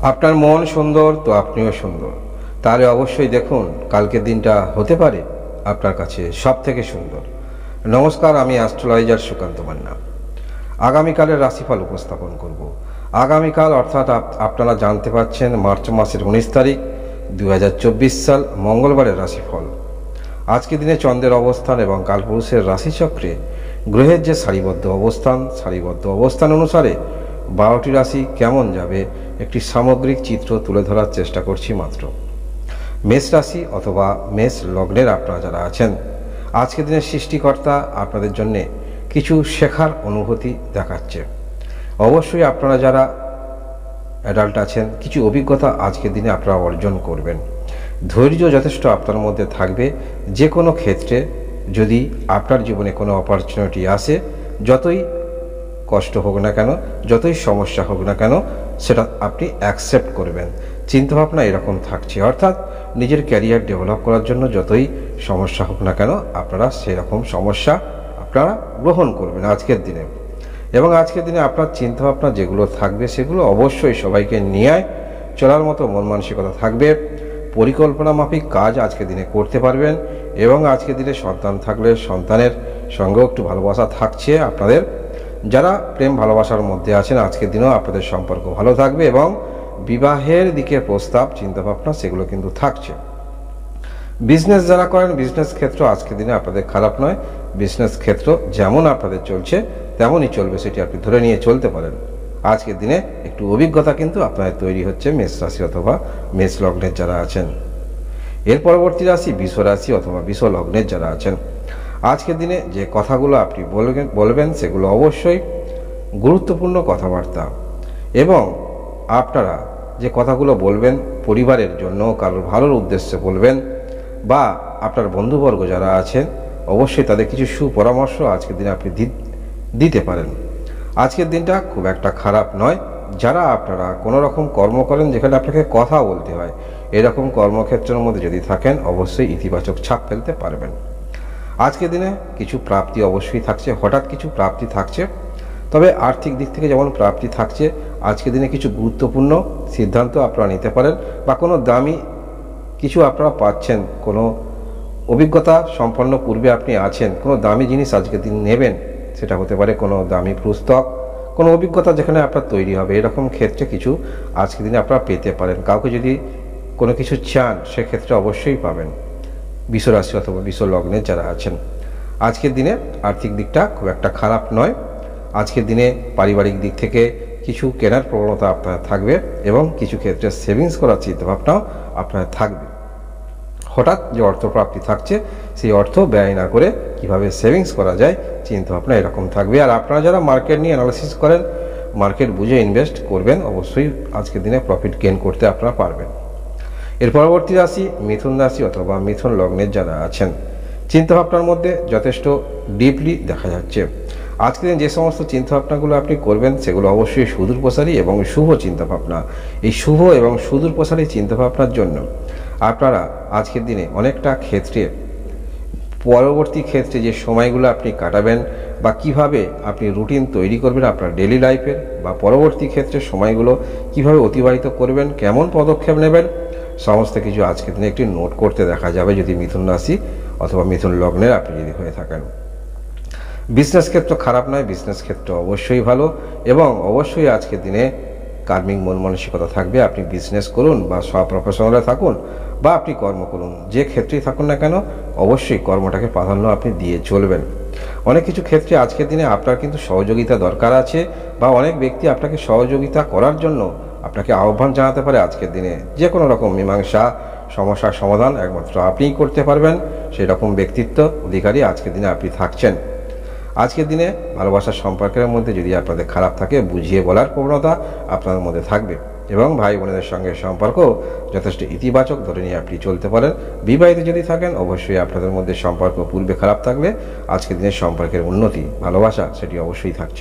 আপনার মন সুন্দর তো আপনিও সুন্দর, তাহলে অবশ্যই দেখুন কালকের দিনটা হতে পারে আপনার কাছে সব থেকে সুন্দর। নমস্কার, আমি অ্যাস্ট্রোলজার সুকান্ত মান্না। আগামীকালের রাশিফল উপস্থাপন করব। আগামীকাল অর্থাৎ আপনারা জানতে পারছেন মার্চ মাসের 19 তারিখ 2024 সাল মঙ্গলবারের রাশিফল। আজকে দিনে চন্দ্রের অবস্থান এবং কালপুরুষের রাশিচক্রে গ্রহের যে সারিবদ্ধ অবস্থান অনুসারে 12টি রাশি কেমন যাবে একটি সামগ্রিক চিত্র তুলে ধরার চেষ্টা করছি মাত্র। মেষ রাশি অথবা মেষ লগ্নের আপনারা যারা আছেন, আজকের দিনের সৃষ্টিকর্তা আপনাদের জন্যে কিছু শেখার অনুভূতি দেখাচ্ছে। অবশ্যই আপনারা যারা অ্যাডাল্ট আছেন, কিছু অভিজ্ঞতা আজকের দিনে আপনারা অর্জন করবেন। ধৈর্য যথেষ্ট আপনার মধ্যে থাকবে। যে কোনো ক্ষেত্রে যদি আপনার জীবনে কোনো অপরচুনিটি আসে, যতই কষ্ট হোক না কেন, যতই সমস্যা হোক না কেন, সেটা আপনি অ্যাকসেপ্ট করবেন। চিন্তাভাবনা এরকম থাকছে, অর্থাৎ নিজের ক্যারিয়ার ডেভেলপ করার জন্য যতই সমস্যা হোক না কেন আপনারা সেরকম সমস্যা আপনারা গ্রহণ করবেন আজকের দিনে। এবং আজকের দিনে আপনার চিন্তাভাবনা যেগুলো থাকবে সেগুলো অবশ্যই সবাইকে নিয়ে চলার মতো মন মানসিকতা থাকবে। পরিকল্পনা মাফিক কাজ আজকের দিনে করতে পারবেন। এবং আজকের দিনে সন্তান থাকলে সন্তানের সঙ্গেও একটু ভালোবাসা থাকছে আপনাদের। যারা প্রেম ভালোবাসার মধ্যে আছেন, আজকের দিনেও আপনাদের সম্পর্ক ভালো থাকবে এবং বিবাহের দিকে প্রস্তাব চিন্তাভাবনা সেগুলো কিন্তু থাকছে। বিজনেস যারা করেন, বিজনেস ক্ষেত্র আজকের দিনে আপনাদের খারাপ নয়। বিজনেস ক্ষেত্র যেমন আপনাদের চলছে তেমনই চলবে, সেটি আপনি ধরে নিয়ে চলতে পারেন। আজকের দিনে একটু অভিজ্ঞতা কিন্তু আপনাদের তৈরি হচ্ছে মেষ রাশি অথবা মেষ লগ্নের যারা আছেন। এর পরবর্তী রাশি বৃষ রাশি অথবা বৃষ লগ্নের যারা আছেন, আজকের দিনে যে কথাগুলো আপনি বলবেন সেগুলো অবশ্যই গুরুত্বপূর্ণ কথাবার্তা। এবং আপনারা যে কথাগুলো বলবেন পরিবারের জন্য, কারোর ভালোর উদ্দেশ্যে বলবেন, বা আপনার বন্ধুবর্গ যারা আছেন অবশ্যই তাদের কিছু সুপরামর্শ আজকের দিনে আপনি দিতে পারেন। আজকের দিনটা খুব একটা খারাপ নয়। যারা আপনারা কোনো রকম কর্ম করেন যেখানে আপনাকে কথা বলতে হয়, এরকম কর্মক্ষেত্রের মধ্যে যদি থাকেন অবশ্যই ইতিবাচক ছাপ ফেলতে পারবেন। আজকের দিনে কিছু প্রাপ্তি অবশ্যই থাকছে, হঠাৎ কিছু প্রাপ্তি থাকছে। তবে আর্থিক দিক থেকে যেমন প্রাপ্তি থাকছে, আজকের দিনে কিছু গুরুত্বপূর্ণ সিদ্ধান্ত আপনারা নিতে পারেন, বা কোনো দামি কিছু আপনারা পাচ্ছেন, কোনো অভিজ্ঞতা সম্পন্ন পূর্বে আপনি আছেন, কোনো দামি জিনিস আজকের দিন নেবেন। সেটা হতে পারে কোনো দামি পুস্তক, কোনো অভিজ্ঞতা যেখানে আপনার তৈরি হবে, এরকম ক্ষেত্রে কিছু আজকের দিনে আপনারা পেতে পারেন। কাউকে যদি কোনো কিছু চান সেক্ষেত্রে অবশ্যই পাবেন। বৃষ রাশি অথবা বৃষ লগ্নের যারা আছেন, আজকের দিনে আর্থিক দিকটা খুব একটা খারাপ নয়। আজকের দিনে পারিবারিক দিক থেকে কিছু কেনার প্রবণতা আপনার থাকবে এবং কিছু ক্ষেত্রে সেভিংস করার চিন্তাভাবনাও আপনার থাকবে। হঠাৎ যে অর্থপ্রাপ্তি থাকছে সেই অর্থ ব্যয় না করে কিভাবে সেভিংস করা যায় চিন্তাভাবনা এরকম থাকবে। আর আপনারা যারা মার্কেট নিয়ে অ্যানালাইসিস করেন, মার্কেট বুঝে ইনভেস্ট করবেন, অবশ্যই আজকের দিনে প্রফিট গেইন করতে আপনারা পারবেন। এর পরবর্তী রাশি মিথুন রাশি অথবা মিথুন লগ্নের যারা আছেন, চিন্তাভাবনার মধ্যে যথেষ্ট ডিপলি দেখা যাচ্ছে। আজকের দিন যে সমস্ত চিন্তাভাবনাগুলো আপনি করবেন সেগুলো অবশ্যই সুদূর প্রসারী এবং শুভ চিন্তাভাবনা। এই শুভ এবং সুদূর প্রসারী চিন্তাভাবনার জন্য আপনারা আজকের দিনে অনেকটা ক্ষেত্রে, পরবর্তী ক্ষেত্রে যে সময়গুলো আপনি কাটাবেন বা কিভাবে আপনি রুটিন তৈরি করবেন আপনার ডেলি লাইফের, বা পরবর্তী ক্ষেত্রে সময়গুলো কিভাবে অতিবাহিত করবেন, কেমন পদক্ষেপ নেবেন, সমস্ত কিছু আজকের দিনে একটি নোট করতে দেখা যাবে যদি মিথুন রাশি অথবা মিথুন লগ্নের আপনি যদি হয়ে থাকেন। বিজনেস ক্ষেত্র খারাপ নয়, বিজনেস ক্ষেত্র অবশ্যই ভালো। এবং অবশ্যই আজকের দিনে কার্মিক মন মানসিকতা থাকবে। আপনি বিজনেস করুন বা প্রফেশনালে থাকুন বা আপনি কর্ম করুন, যে ক্ষেত্রেই থাকুন না কেন অবশ্যই কর্মটাকে প্রাধান্য আপনি দিয়ে চলবেন। অনেক কিছু ক্ষেত্রে আজকের দিনে আপনার কিন্তু সহযোগিতা দরকার আছে, বা অনেক ব্যক্তি আপনাকে সহযোগিতা করার জন্য আপনাকে আহ্বান জানাতে পারে। আজকের দিনে যে কোনো রকম মীমাংসা সমস্যার সমাধান একমাত্র আপনিই করতে পারবেন, সেই রকম ব্যক্তিত্ব অধিকারী আজকের দিনে আপনি থাকছেন। আজকের দিনে ভালোবাসার সম্পর্কের মধ্যে যদি আপনাদের খারাপ থাকে বুঝিয়ে বলার প্রবণতা আপনার মধ্যে থাকবে, এবং ভাই বোনেদের সঙ্গে সম্পর্ক যথেষ্ট ইতিবাচক ধরে নিয়ে আপনি চলতে পারেন। বিবাহিত যদি থাকেন অবশ্যই আপনাদের মধ্যে সম্পর্ক পূর্বে খারাপ থাকলে আজকের দিনের সম্পর্কের উন্নতি, ভালোবাসা সেটি অবশ্যই থাকছে।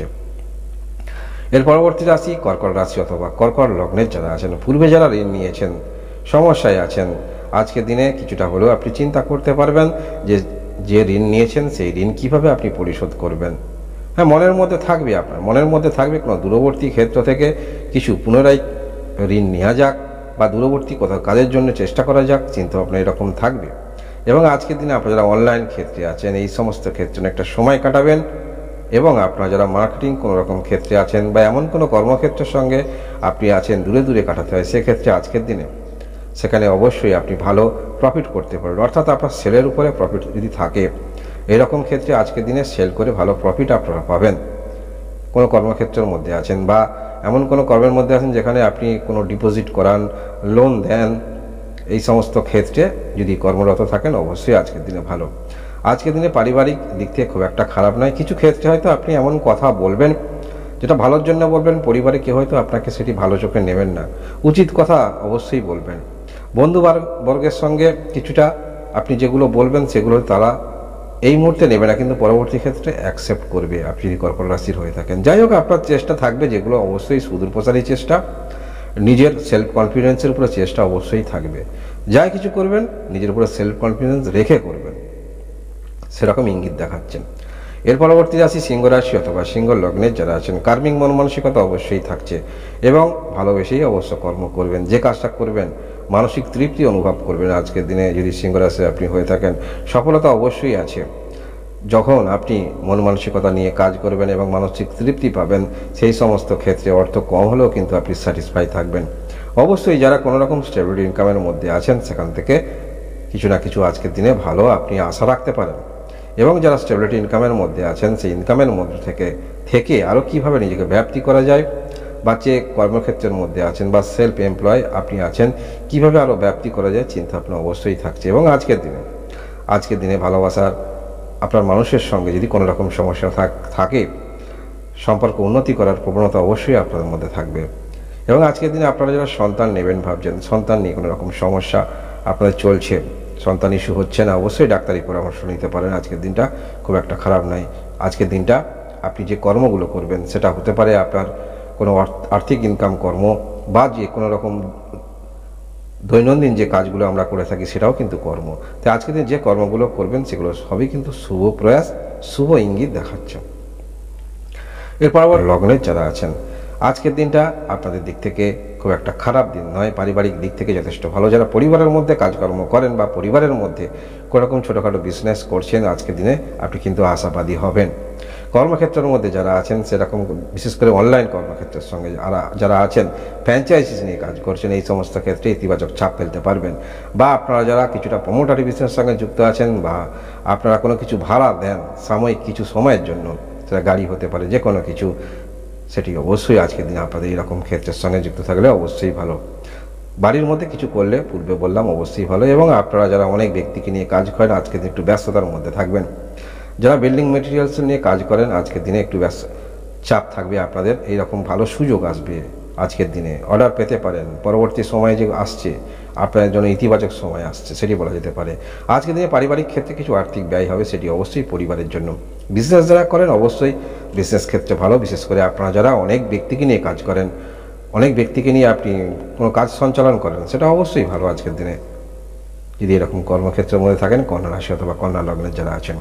এর পরবর্তী রাশি কর্কট রাশি অথবা কর্কট লগ্নের যারা আছেন, পূর্বে যারা ঋণ নিয়েছেন, সমস্যায় আছেন, আজকের দিনে কিছুটা হলেও আপনি চিন্তা করতে পারবেন যে ঋণ নিয়েছেন সেই ঋণ কিভাবে আপনি পরিশোধ করবেন। হ্যাঁ, মনের মধ্যে থাকবে, আপনার মনের মধ্যে থাকবে কোনো দূরবর্তী ক্ষেত্র থেকে কিছু পুনরায় ঋণ নেওয়া যাক বা দূরবর্তী কোথাও কাজের জন্য চেষ্টা করা যাক, চিন্তা ভাবনা এরকম থাকবে। এবং আজকের দিনে আপনারা যারা অনলাইন ক্ষেত্রে আছেন এই সমস্ত ক্ষেত্রে একটা সময় কাটাবেন। এবং আপনারা যারা মার্কেটিং কোনো রকম ক্ষেত্রে আছেন বা এমন কোনো কর্মক্ষেত্রের সঙ্গে আপনি আছেন দূরে দূরে কাটাতে হয়, সেক্ষেত্রে আজকের দিনে সেখানে অবশ্যই আপনি ভালো প্রফিট করতে পারবেন। অর্থাৎ আপনার সেলের উপরে প্রফিট যদি থাকে এরকম ক্ষেত্রে আজকের দিনে সেল করে ভালো প্রফিট আপনারা পাবেন। কোনো কর্মক্ষেত্রের মধ্যে আছেন বা এমন কোনো কর্মের মধ্যে আছেন যেখানে আপনি কোনো ডিপোজিট করান, লোন দেন, এই সমস্ত ক্ষেত্রে যদি কর্মরত থাকেন অবশ্যই আজকের দিনে ভালো। আজকের দিনে পারিবারিক দিক থেকে খুব একটা খারাপ নয়। কিছু ক্ষেত্রে হয়তো আপনি এমন কথা বলবেন যেটা ভালোর জন্য বলবেন, পরিবারে কেউ হয়তো আপনাকে সেটি ভালো চোখে নেবেন না। উচিত কথা অবশ্যই বলবেন। বন্ধু বর্গের সঙ্গে কিছুটা আপনি যেগুলো বলবেন সেগুলো তারা এই মুহূর্তে নেবে না, কিন্তু পরবর্তী ক্ষেত্রে অ্যাকসেপ্ট করবে আপনি যদি কর্কট রাশির হয়ে থাকেন। যাই হোক, আপনার চেষ্টা থাকবে যেগুলো অবশ্যই সুদূরপ্রসারী চেষ্টা, নিজের সেলফ কনফিডেন্সের উপরে চেষ্টা অবশ্যই থাকবে। যাই কিছু করবেন নিজের উপরে সেলফ কনফিডেন্স রেখে করবেন, সেরকম ইঙ্গিত দেখাচ্ছেন। এর পরবর্তী রাশি সিংহ রাশি অথবা সিংহ লগ্নের যারা আছেন, কার্মিক মন মানসিকতা অবশ্যই থাকছে এবং ভালোবেসেই অবশ্য কর্ম করবেন। যে কাজটা করবেন মানসিক তৃপ্তি অনুভব করবেন। আজকের দিনে যদি সিংহ রাশি আপনি হয়ে থাকেন সফলতা অবশ্যই আছে। যখন আপনি মন মানসিকতা নিয়ে কাজ করবেন এবং মানসিক তৃপ্তি পাবেন, সেই সমস্ত ক্ষেত্রে অর্থ কম হলেও কিন্তু আপনি স্যাটিসফাই থাকবেন। অবশ্যই যারা কোনো রকম স্টেবল ইনকামের মধ্যে আছেন সেখান থেকে কিছু না কিছু আজকের দিনে ভালো আপনি আশা রাখতে পারেন। এবং যারা স্টেবিলিটি ইনকামের মধ্যে আছেন সেই ইনকামের মধ্যে থেকে আরও কীভাবে নিজেকে ব্যাপ্তি করা যায়, বা যে কর্মক্ষেত্রের মধ্যে আছেন বা সেলফ এমপ্লয় আপনি আছেন কিভাবে আরও ব্যাপ্তি করা যায় চিন্তা ভাবনা অবশ্যই থাকছে। এবং আজকের দিনে ভালোবাসার আপনার মানুষের সঙ্গে যদি কোনো রকম সমস্যা থাকে, সম্পর্ক উন্নতি করার প্রবণতা অবশ্যই আপনাদের মধ্যে থাকবে। এবং আজকের দিনে আপনারা যারা সন্তান নেবেন ভাবছেন, সন্তান নিয়ে কোনো রকম সমস্যা আপনাদের চলছে, সন্তান ইস্যু হচ্ছে না, অবশ্যই ডাক্তারি পরামর্শ নিতে পারেন। আজকের দিনটা খুব একটা খারাপ নয়। আজকের দিনটা আপনি যে কর্মগুলো করবেন সেটা হতে পারে আপনার কোনো আর্থিক ইনকাম কর্ম বা যে কোনো রকম দৈনন্দিন যে কাজগুলো আমরা করে থাকি সেটাও কিন্তু কর্ম। তাই আজকের দিন যে কর্মগুলো করবেন সেগুলো সবই কিন্তু শুভ প্রয়াস, শুভ ইঙ্গিত দেখাচ্ছে। এরপর আবার লগ্নের যারা আছেন, আজকের দিনটা আপনাদের দিক থেকে খুব একটা খারাপ দিন নয়, পারিবারিক দিক থেকে যথেষ্ট ভালো। যারা পরিবারের মধ্যে কাজকর্ম করেন বা পরিবারের মধ্যে কোনোরকম ছোটোখাটো বিজনেস করছেন, আজকের দিনে আপনি কিন্তু আশাবাদী হবেন। কর্মক্ষেত্রের মধ্যে যারা আছেন সেরকম বিশেষ করে অনলাইন কর্মক্ষেত্রের সঙ্গে যারা আছেন, ফ্র্যাঞ্চাইজিস নিয়ে কাজ করছেন, এই সমস্ত ক্ষেত্রে ইতিবাচক ছাপ ফেলতে পারবেন। বা আপনারা যারা কিছুটা প্রমোটারি বিজনেসের সঙ্গে যুক্ত আছেন বা আপনারা কোনো কিছু ভাড়া দেন সাময়িক কিছু সময়ের জন্য, সেটা গাড়ি হতে পারে, যে কোনো কিছু, সেটি অবশ্যই আজকের দিনে আপনাদের এরকম ক্ষেত্রের সঙ্গে যুক্ত থাকলে অবশ্যই ভালো। বাড়ির মধ্যে কিছু করলে পূর্বে বললাম অবশ্যই ভালো। এবং আপনারা যারা অনেক ব্যক্তিকে নিয়ে কাজ করেন আজকের দিন একটু ব্যস্ততার মধ্যে থাকবেন। যারা বিল্ডিং মেটেরিয়ালস নিয়ে কাজ করেন আজকের দিনে একটু চাপ থাকবে আপনাদের, এইরকম ভালো সুযোগ আসবে আজকের দিনে, অর্ডার পেতে পারেন। পরবর্তী সময়ে যে আসছে আপনাদের জন্য ইতিবাচক সময় আসছে সেটি বলা যেতে পারে। আজকের দিনে পারিবারিক ক্ষেত্রে কিছু আর্থিক ব্যয় হবে, সেটি অবশ্যই পরিবারের জন্য। বিজনেস যারা করেন অবশ্যই বিজনেস ক্ষেত্রে ভালো, বিশেষ করে আপনারা যারা অনেক ব্যক্তিকে নিয়ে কাজ করেন, অনেক ব্যক্তিকে নিয়ে আপনি কোনো কাজ সঞ্চালন করেন, সেটা অবশ্যই ভালো আজকের দিনে যদি এরকম কর্মক্ষেত্রের মধ্যে থাকেন কন্যা রাশি অথবা কন্যা লগ্নের যারা আছেন।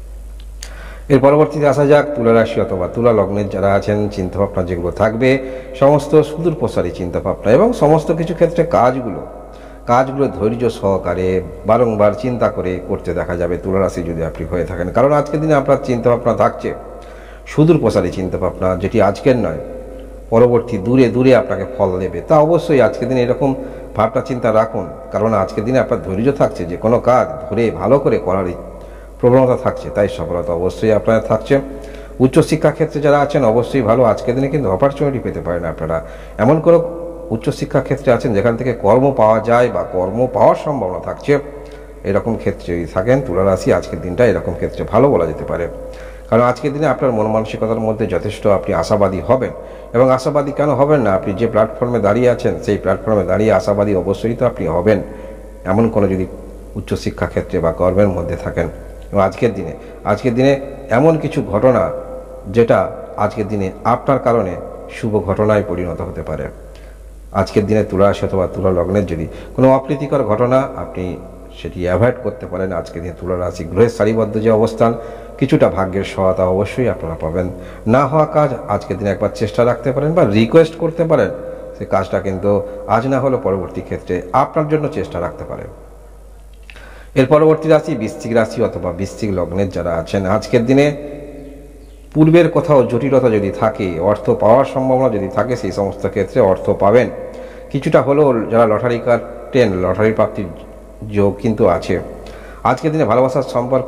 এর পরবর্তীতে আসা যাক তুলা রাশি অথবা তুলা লগ্নের যারা আছেন, চিন্তাভাবনা যেগুলো থাকবে সমস্ত সুদূর প্রসারী চিন্তাভাবনা এবং সমস্ত কিছু ক্ষেত্রে কাজগুলো ধৈর্য সহকারে বারংবার চিন্তা করে করতে দেখা যাবে তুলা রাশি যদি আপনি হয়ে থাকেন। কারণ আজকের দিনে আপনার চিন্তাভাবনা থাকছে সুদূর প্রসারী চিন্তাভাবনা, যেটি আজকের নয় পরবর্তী দূরে আপনাকে ফল দেবে। তা অবশ্যই আজকের দিনে এরকম ভাবনা চিন্তা রাখুন, কারণ আজকের দিনে আপনার ধৈর্য থাকছে, যে কোনো কাজ ধরে ভালো করে করার প্রবণতা থাকছে, তাই সফলতা অবশ্যই আপনার থাকছে। উচ্চশিক্ষা ক্ষেত্রে যারা আছেন অবশ্যই ভালো। আজকের দিনে কিন্তু অপরচুনিটি পেতে পারেন আপনারা, এমন কোনো উচ্চশিক্ষা ক্ষেত্রে আছেন যেখান থেকে কর্ম পাওয়া যায় বা কর্ম পাওয়ার সম্ভাবনা থাকছে, এরকম ক্ষেত্রে যদি থাকেন তুলা রাশি আজকের দিনটা এরকম ক্ষেত্রে ভালো বলা যেতে পারে। কারণ আজকের দিনে আপনার মন মানসিকতার মধ্যে যথেষ্ট আপনি আশাবাদী হবেন। এবং আশাবাদী কেন হবেন না, আপনি যে প্ল্যাটফর্মে দাঁড়িয়ে আছেন সেই প্ল্যাটফর্মে দাঁড়িয়ে আশাবাদী অবশ্যই তো আপনি হবেন, এমন কোনো যদি উচ্চশিক্ষা ক্ষেত্রে বা কর্মের মধ্যে থাকেন। এবং আজকের দিনে এমন কিছু ঘটনা যেটা আজকের দিনে আপনার কারণে শুভ ঘটনায় পরিণত হতে পারে। আজকের দিনে তুলা রাশি অথবা তুলা লগ্নের যদি কোনো অপ্রীতিকর ঘটনা আপনি সেটি অ্যাভয়েড করতে পারেন। আজকের দিনে তুলা রাশি গ্রহের সারিবদ্ধ যে অবস্থান, কিছুটা ভাগ্যের সহায়তা অবশ্যই আপনারা পাবেন। না হওয়া কাজ আজকের দিনে একবার চেষ্টা রাখতে পারেন বা রিকোয়েস্ট করতে পারেন, সে কাজটা কিন্তু আজ না হলেও পরবর্তী ক্ষেত্রে আপনার জন্য চেষ্টা রাখতে পারেন। এর পরবর্তী রাশি বৃশ্চিক রাশি অথবা বৃশ্চিক লগ্নের যারা আছেন, আজকের দিনে পূর্বের কোথাও জটিলতা যদি থাকে, অর্থ পাওয়ার সম্ভাবনা যদি থাকে, সেই সমস্ত ক্ষেত্রে অর্থ পাবেন। কিছুটা হলেও যারা লটারি কাটেন, লটারি প্রাপ্তির যোগ কিন্তু আছে। আজকের দিনে ভালোবাসার সম্পর্ক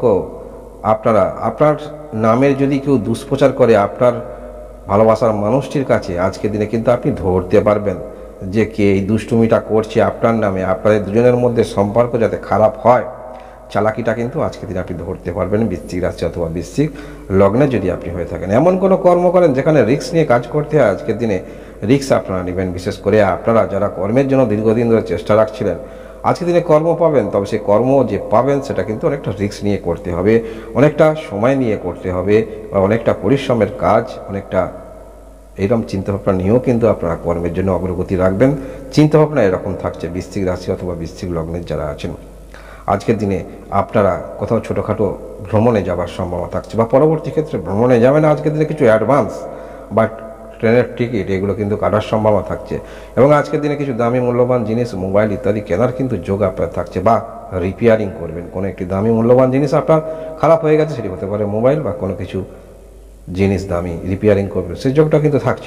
আপনার নামের যদি কেউ দুষ্প্রচার করে আপনার ভালোবাসার মানুষটির কাছে, আজকের দিনে কিন্তু আপনি ধরতে পারবেন যে কে এই দুষ্টুমিটা করছে আপনার নামে। আপনাদের দুজনের মধ্যে সম্পর্ক যাতে খারাপ হয়, চালাকিটা কিন্তু আজকের দিনে আপনি ধরতে পারবেন বৃশ্চিক রাশি অথবা বৃশ্চিক লগ্নে যদি আপনি হয়ে থাকেন। এমন কোনো কর্ম করেন যেখানে রিস্ক নিয়ে কাজ করতে হয়, আজকের দিনে রিস্ক আপনারা নেবেন। বিশেষ করে আপনারা যারা কর্মের জন্য দীর্ঘদিন ধরে চেষ্টা রাখছিলেন, আজকের দিনে কর্ম পাবেন, তবে সেই কর্ম যে পাবেন সেটা কিন্তু অনেকটা রিস্ক নিয়ে করতে হবে, অনেকটা সময় নিয়ে করতে হবে, বা অনেকটা পরিশ্রমের কাজ, অনেকটা এইরকম চিন্তাভাবনা নিয়েও কিন্তু আপনারা কর্মের জন্য অগ্রগতি রাখবেন। চিন্তাভাবনা এরকম থাকছে বৃশ্চিক রাশি অথবা বৃশ্চিক লগ্নের যারা আছেন। আজকের দিনে আপনারা কোথাও ছোটোখাটো ভ্রমণে যাওয়ার সম্ভাবনা থাকছে, বা পরবর্তী ক্ষেত্রে ভ্রমণে যাবেন। আজকের দিনে কিছু অ্যাডভান্স বা ট্রেনের টিকিট এগুলো কিন্তু কাটার সম্ভাবনা থাকছে, এবং আজকের দিনে কিছু দামি মূল্যবান জিনিস, মোবাইল ইত্যাদি কেনার কিন্তু যোগ আপনার থাকছে, বা রিপেয়ারিং করবেন। কোনো একটি দামি মূল্যবান জিনিস আপনার খারাপ হয়ে গেছে, সেটি হতে পারে মোবাইল, বা কোনো কিছু জিনিস দামি রিপেয়ারিং করবেন, সেই যোগটা কিন্তু থাকছে।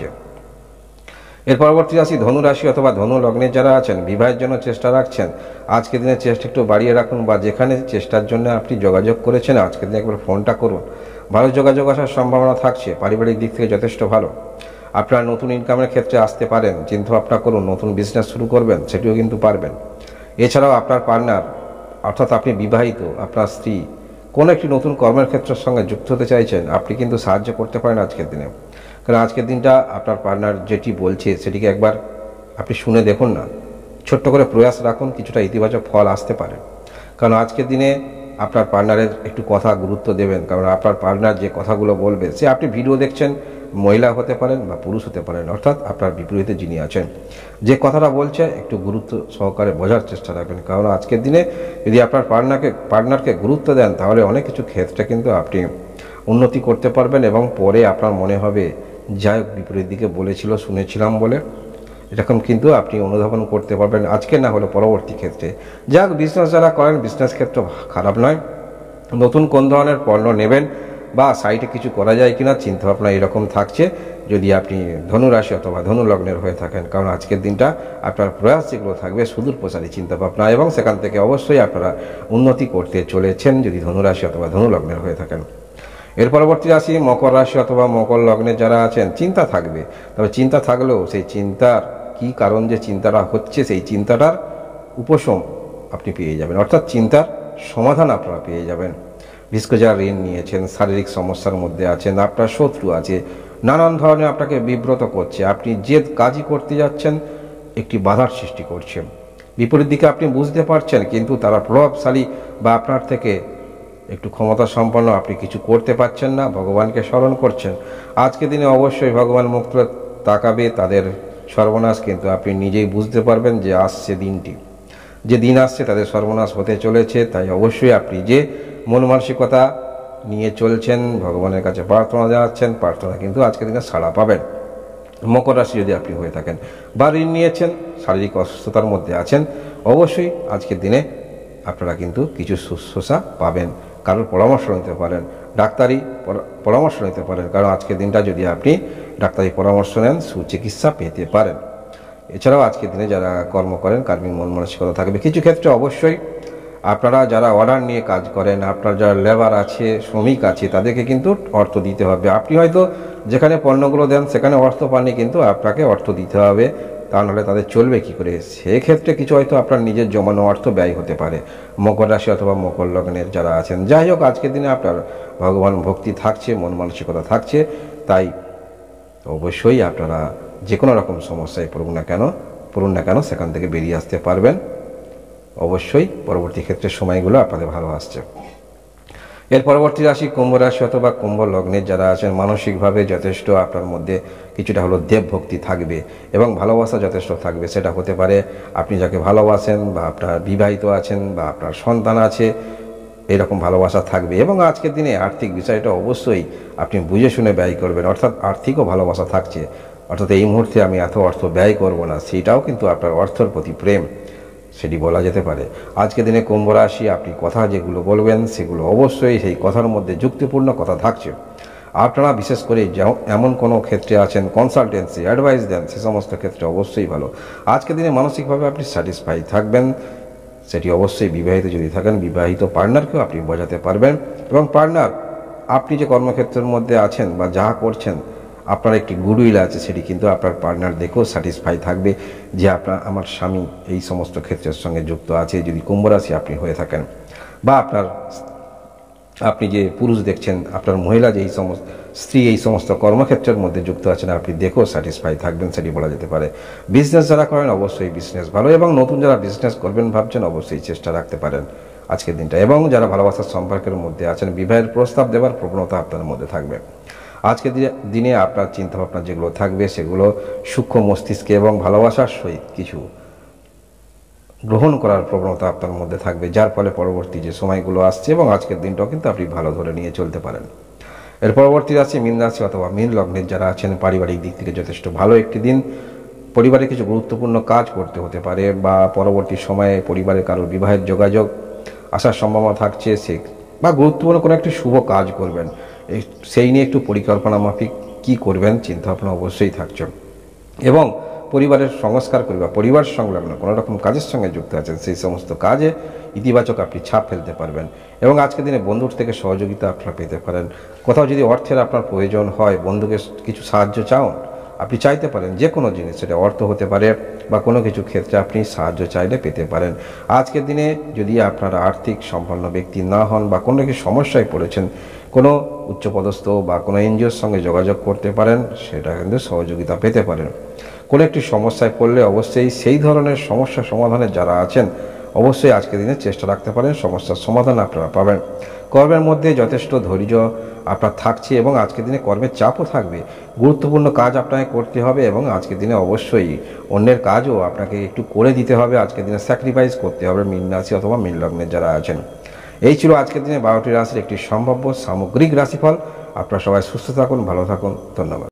এর পরবর্তী রাশি ধনু রাশি অথবা ধনু লগ্নের যারা আছেন, বিবাহের জন্য চেষ্টা রাখছেন, আজকের দিনে চেষ্টা একটু বাড়িয়ে রাখুন, বা যেখানে চেষ্টার জন্য আপনি যোগাযোগ করেছেন আজকের দিনে একবার ফোনটা করুন। ভালো যোগাযোগ আসার সম্ভাবনা থাকছে, পারিবারিক দিক থেকে যথেষ্ট ভালো। আপনারা নতুন ইনকামের ক্ষেত্রে আসতে পারেন, চিন্তাভাবনা করুন, নতুন বিজনেস শুরু করবেন, সেটিও কিন্তু পারবেন। এছাড়াও আপনার পার্টনার, অর্থাৎ আপনি বিবাহিত, আপনার স্ত্রী কোনো একটি নতুন কর্মের ক্ষেত্রের সঙ্গে যুক্ত হতে চাইছেন, আপনি কিন্তু সাহায্য করতে পারেন আজকের দিনে। কারণ আজকের দিনটা আপনার পার্টনার যেটি বলছে সেটিকে একবার আপনি শুনে দেখুন না, ছোট্ট করে প্রয়াস রাখুন, কিছুটা ইতিবাচক ফল আসতে পারে। কারণ আজকের দিনে আপনার পার্টনারের একটু কথা গুরুত্ব দেবেন, কারণ আপনার পার্টনার যে কথাগুলো বলবে, সে আপনি ভিডিও দেখছেন, মহিলা হতে পারেন বা পুরুষ হতে পারেন, অর্থাৎ আপনার বিপরীতে যিনি আছেন, যে কথাটা বলছে একটু গুরুত্ব সহকারে বোঝার চেষ্টা রাখবেন। কারণ আজকের দিনে যদি আপনার পার্টনারকে গুরুত্ব দেন, তাহলে অনেক কিছু ক্ষেত্রে কিন্তু আপনি উন্নতি করতে পারবেন, এবং পরে আপনার মনে হবে যাই বিপরীত দিকে বলেছিল, শুনেছিলাম বলে, এরকম কিন্তু আপনি অনুধাবন করতে পারবেন আজকে না হলে পরবর্তী ক্ষেত্রে। যাক, বিজনেস যারা করেন, বিজনেস ক্ষেত্র খারাপ নয়। নতুন কোন ধরনের পণ্য নেবেন বা সাইটে কিছু করা যায় কিনা চিন্তাভাবনা এরকম থাকছে, যদি আপনি ধনু রাশি অথবা ধনু লগ্নের হয়ে থাকেন। কারণ আজকের দিনটা আপনার প্রয়াস যেগুলো থাকবে সুদূর প্রসারী চিন্তাভাবনা, এবং সেখান থেকে অবশ্যই আপনারা উন্নতি করতে চলেছেন যদি ধনু রাশি অথবা ধনু লগ্নের হয়ে থাকেন। এর পরবর্তী রাশি মকর রাশি অথবা মকর লগ্নে যারা আছেন, চিন্তা থাকবে, তবে চিন্তা থাকলেও সেই চিন্তার কি কারণ যে চিন্তাটা হচ্ছে, সেই চিন্তাটার উপশম আপনি পেয়ে যাবেন, অর্থাৎ চিন্তার সমাধান আপনারা পেয়ে যাবেন। বিশেষ করে যারা ঋণ নিয়েছেন, শারীরিক সমস্যার মধ্যে আছেন, আপনার শত্রু আছে, নানান ধরনের আপনাকে বিব্রত করছে, আপনি যে কাজই করতে যাচ্ছেন একটি বাধার সৃষ্টি করছে, বিপরীত দিকে আপনি বুঝতে পারছেন, কিন্তু তারা প্রভাবশালী বা আপনার থেকে একটু ক্ষমতা সম্পন্ন, আপনি কিছু করতে পারছেন না, ভগবানকে স্মরণ করছেন। আজকে দিনে অবশ্যই ভগবান মুখ তুলে তাকাবে, তাদের সর্বনাশ কিন্তু আপনি নিজেই বুঝতে পারবেন যে আসছে দিনটি, যে দিন আসছে তাদের সর্বনাশ হতে চলেছে। তাই অবশ্যই আপনি যে মন মানসিকতা নিয়ে চলছেন, ভগবানের কাছে প্রার্থনা জানাচ্ছেন, প্রার্থনা কিন্তু আজকের দিনে সাড়া পাবেন। মকর রাশি যদি আপনি হয়ে থাকেন বা ঋণ নিয়েছেন, শারীরিক অসুস্থতার মধ্যে আছেন, অবশ্যই আজকের দিনে আপনারা কিন্তু কিছু শুশ্রূষা পাবেন। কারোর পরামর্শ নিতে পারেন, ডাক্তারি পরামর্শ নিতে পারেন, কারণ আজকের দিনটা যদি আপনি ডাক্তারি পরামর্শ নেন, সুচিকিৎসা পেতে পারেন। এছাড়াও আজকের দিনে যারা কর্ম করেন, কার্মিক মন মানসিকতা থাকবে। কিছু ক্ষেত্রে অবশ্যই আপনারা যারা অর্ডার নিয়ে কাজ করেন, আপনার যারা লেবার আছে, শ্রমিক আছে, তাদেরকে কিন্তু অর্থ দিতে হবে। আপনি হয়তো যেখানে পণ্যগুলো দেন সেখানে অর্থ পাননি, কিন্তু আপনাকে অর্থ দিতে হবে, তা নাহলে তাদের চলবে কী করে। সেক্ষেত্রে কিছু হয়তো আপনার নিজের জমানো অর্থ ব্যয় হতে পারে। মকর রাশি অথবা মকর লগ্নের যারা আছেন, যাই হোক আজকের দিনে আপনার ভগবান ভক্তি থাকছে, মন মানসিকতা থাকছে, তাই অবশ্যই আপনারা যে কোনো রকম সমস্যায় পড়ুন না কেন সেখান থেকে বেরিয়ে আসতে পারবেন। অবশ্যই পরবর্তী ক্ষেত্রে সময়গুলো আপনাদের ভালো আসছে। এর পরবর্তী রাশি কুম্ভ রাশি অথবা কুম্ভ লগ্নের যারা আছেন, মানসিকভাবে যথেষ্ট আপনার মধ্যে কিছুটা হলো দেবভক্তি থাকবে এবং ভালোবাসা যথেষ্ট থাকবে। সেটা হতে পারে আপনি যাকে ভালোবাসেন, বা আপনার বিবাহিত আছেন, বা আপনার সন্তান আছে, এরকম ভালোবাসা থাকবে। এবং আজকের দিনে আর্থিক বিষয়টা অবশ্যই আপনি বুঝে শুনে ব্যয় করবেন, অর্থাৎ আর্থিকও ভালোবাসা থাকছে। অর্থাৎ এই মুহূর্তে আমি এত অর্থ ব্যয় করব না, সেইটাও কিন্তু আপনার অর্থের প্রতি প্রেম, সেটি বলা যেতে পারে। আজকে দিনে কুম্ভ রাশি, আপনি কথা যেগুলো বলবেন সেগুলো অবশ্যই সেই কথার মধ্যে যুক্তিপূর্ণ কথা থাকছে। আপনারা বিশেষ করে এমন কোনো ক্ষেত্রে আছেন, কনসালটেন্সি অ্যাডভাইস দেন, সে সমস্ত ক্ষেত্রে অবশ্যই ভালো। আজকে দিনে মানসিকভাবে আপনি স্যাটিসফাই থাকবেন, সেটি অবশ্যই বিবাহিত যদি থাকেন বিবাহিত পার্টনারকেও আপনি বোঝাতে পারবেন। এবং পার্টনার, আপনি যে কর্মক্ষেত্রের মধ্যে আছেন বা যা করছেন, আপনার একটি গুডউইল আছে, সেটি কিন্তু আপনার পার্টনার দেখেও স্যাটিসফাই থাকবে যে আমার স্বামী এই সমস্ত ক্ষেত্রের সঙ্গে যুক্ত আছে। যদি কুম্ভ রাশি আপনি হয়ে থাকেন, বা আপনি যে পুরুষ দেখছেন, আপনার মহিলা যে এই সমস্ত স্ত্রী এই সমস্ত কর্মক্ষেত্রের মধ্যে যুক্ত আছেন, আপনি দেখেও স্যাটিসফাই থাকবেন, সেটি বলা যেতে পারে। বিজনেস যারা করেন অবশ্যই বিজনেস ভালো, এবং নতুন যারা বিজনেস করবেন ভাবছেন অবশ্যই চেষ্টা রাখতে পারেন আজকের দিনটা। এবং যারা ভালোবাসার সম্পর্কের মধ্যে আছেন, বিবাহের প্রস্তাব দেওয়ার প্রবণতা আপনার মধ্যে থাকবে। আজকের দিনে আপনার চিন্তাভাবনা যেগুলো থাকবে সেগুলো সূক্ষ্ম মস্তিষ্কে এবং ভালোবাসার সহিত কিছু গ্রহণ করার প্রবণতা আপনার মধ্যে থাকবে, যার ফলে পরবর্তী যে সময়গুলো আসছে এবং আজকের দিনটাও কিন্তু আপনি ভালো ধরে নিয়ে চলতে পারেন। এর পরবর্তী রাশি মীন রাশি অথবা মীন লগ্নের যারা আছেন, পারিবারিক দিক থেকে যথেষ্ট ভালো একটি দিন। পরিবারে কিছু গুরুত্বপূর্ণ কাজ করতে হতে পারে, বা পরবর্তী সময়ে পরিবারের কারোর বিবাহের যোগাযোগ আসার সম্ভাবনা থাকছে, বা গুরুত্বপূর্ণ কোনো একটি শুভ কাজ করবেন, সেই নিয়ে একটু পরিকল্পনা মাফিক কী করবেন চিন্তাভাবনা অবশ্যই থাকছে। এবং পরিবারের সংস্কার করবে বা পরিবার সংলগ্ন কোনো রকম কাজের সঙ্গে যুক্ত আছেন, সেই সমস্ত কাজে ইতিবাচক আপনি ছাপ ফেলতে পারবেন। এবং আজকের দিনে বন্ধুর থেকে সহযোগিতা আপনারা পেতে পারেন। কোথাও যদি অর্থের আপনার প্রয়োজন হয়, বন্ধুকে কিছু সাহায্য চান, আপনি চাইতে পারেন যে কোনো জিনিস, সেটা অর্থ হতে পারে বা কোনো কিছু ক্ষেত্রে আপনি সাহায্য চাইলে পেতে পারেন। আজকের দিনে যদি আপনারা আর্থিক সম্পন্ন ব্যক্তি না হন বা কোনো কিছু সমস্যায় পড়েছেন, কোনো উচ্চপদস্থ বা কোনো এনজিওর সঙ্গে যোগাযোগ করতে পারেন, সেটা কিন্তু সহযোগিতা পেতে পারেন। কোনো একটি সমস্যায় পড়লে অবশ্যই সেই ধরনের সমস্যা সমাধানের যারা আছেন অবশ্যই আজকের দিনে চেষ্টা রাখতে পারেন, সমস্যার সমাধান আপনারা পাবেন। কর্মের মধ্যে যথেষ্ট ধৈর্য আপনার থাকছে এবং আজকের দিনে কর্মের চাপও থাকবে। গুরুত্বপূর্ণ কাজ আপনাকে করতে হবে এবং আজকের দিনে অবশ্যই অন্যের কাজও আপনাকে একটু করে দিতে হবে। আজকের দিনে স্যাক্রিফাইস করতে হবে মীন রাশি অথবা মীন লগ্নের যারা আছেন। এই ছিল আজকের দিনে 12টি রাশির একটি সম্ভাব্য সামগ্রিক রাশিফল। আপনারা সবাই সুস্থ থাকুন, ভালো থাকুন, ধন্যবাদ।